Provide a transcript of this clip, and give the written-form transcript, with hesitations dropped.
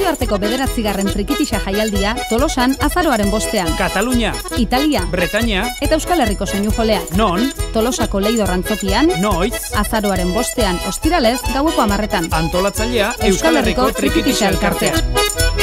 Nazioarteko 9. Trikitixa jaialdia Tolosan azaroaren 5ean. Katalunia, Italia, Bretaña eta Euskal Herriko soinu joleak. Non, Tolosako Leidor antzokian, noiz, azaroaren 5ean ostiralez gaueko 10etan. antolatzailea Euskal Herriko Trikitixa elkartea.